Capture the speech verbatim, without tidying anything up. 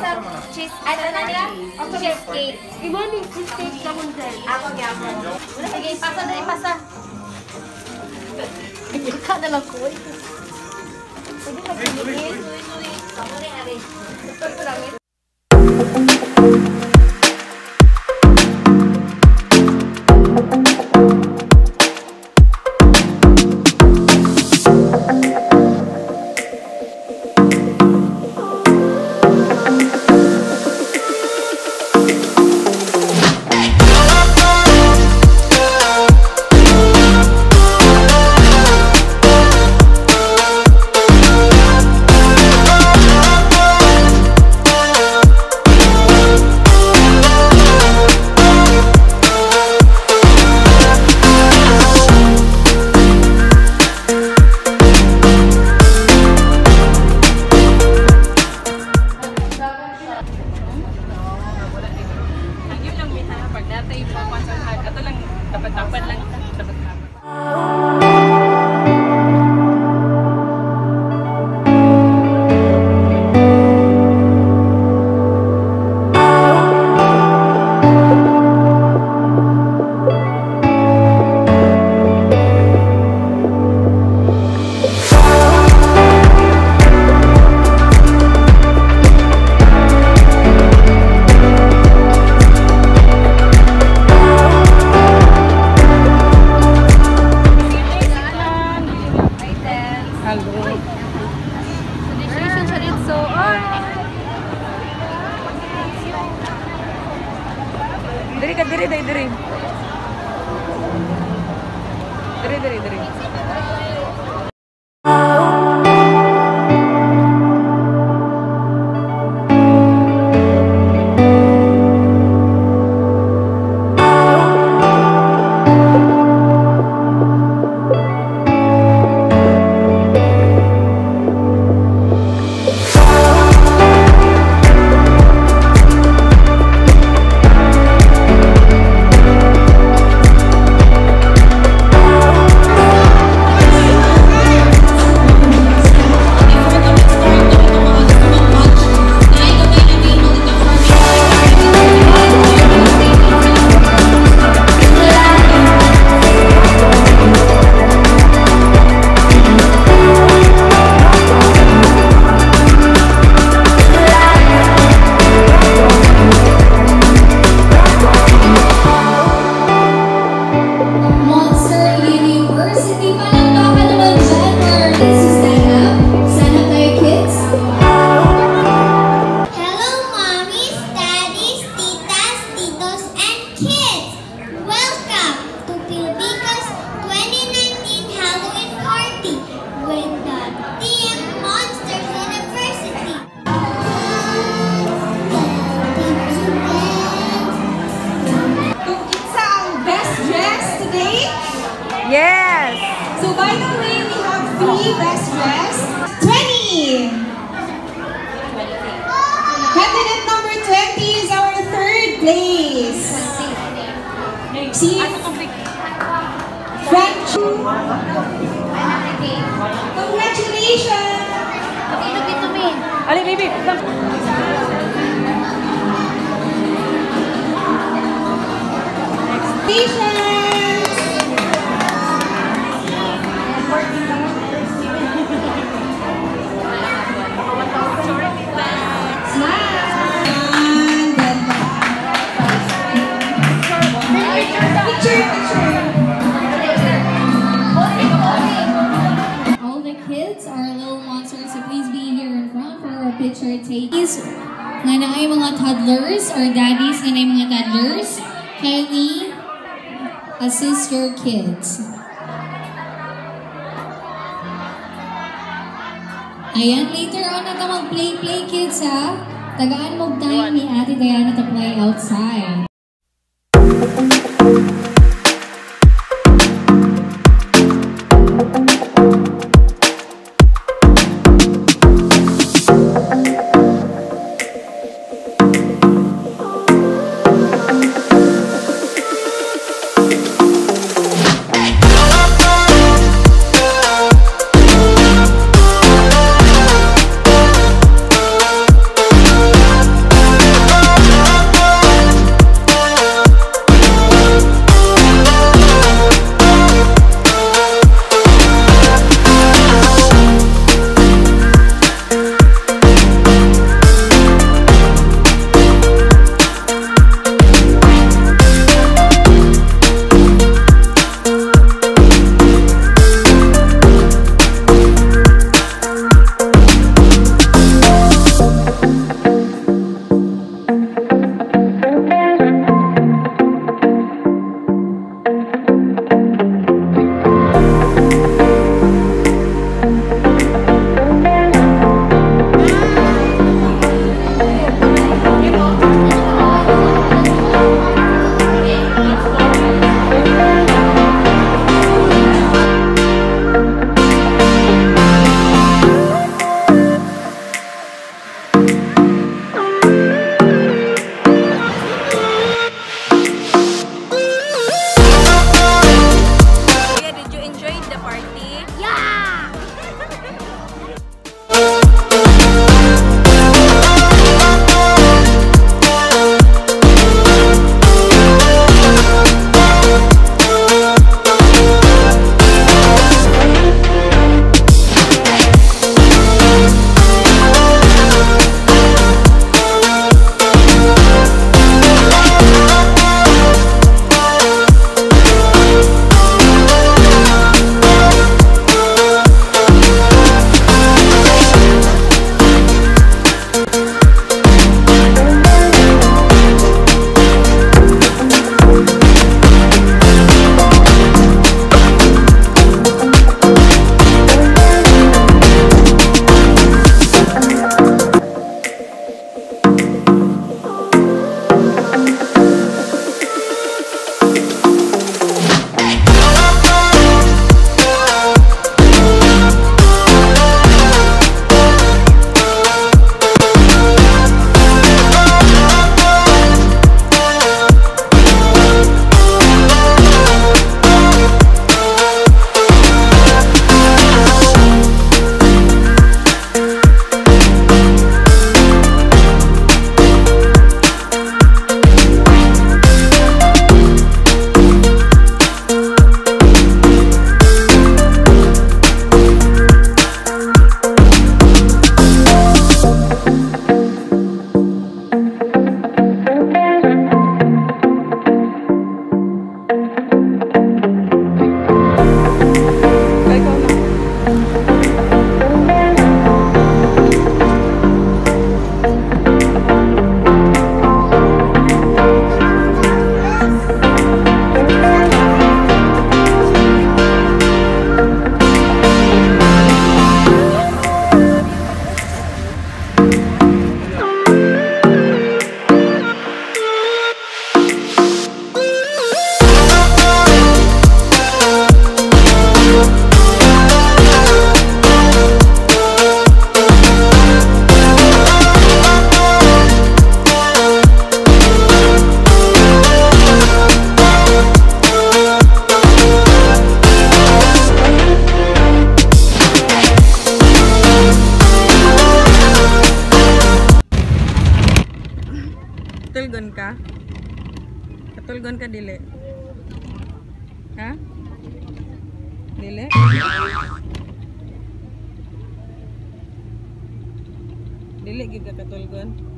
sa cheese, ano na nila? Cheesecake. Iba ni cheesecake ka mong dyan. Ako niya ako. Sige, pasa na ipasa. Ika na lang ko. Sige, mag-ibigay. Suwi-suwi. Ako rin, ari. Langit. Diri ka, diri, diri, diri. Diri, diri, diri. Yes! So by the way, we have three best dressed. twenty! Candidate number twenty is our third place. See? French. Congratulations! Look to me. Ali, baby. Congratulations! All the kids are little monsters, so please be here in front for a picture take. Nga na ay mga toddlers or daddies nga na ay mga toddlers, kindly assist your kids. Ayan, later on na ka mag-play-play kids ha. Tagaan mo time ni Ate Diana to play outside. ka? Katulgon ka dili? Ha? Dili? Dili gid ka katulgon?